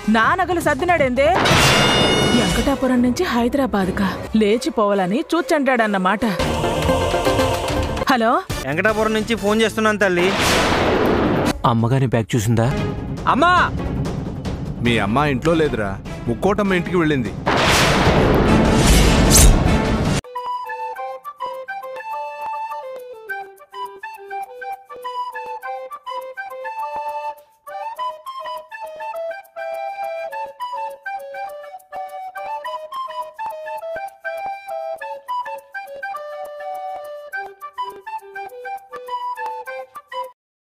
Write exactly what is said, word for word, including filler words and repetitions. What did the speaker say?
నా నగలు సర్దినాడేందే? వెంకటాపురం నుంచి హైదరాబాద్కా లేచిపోవాలని చూచంటాడన్నమాట. హలో, వెంకటాపురం నుంచి ఫోన్ చేస్తున్నాను తల్లి. అమ్మగారి బ్యాగ్ చూసిందా? అమ్మా! మీ అమ్మ ఇంట్లో లేదురా, ముక్కోటమ్మ ఇంటికి వెళ్ళింది.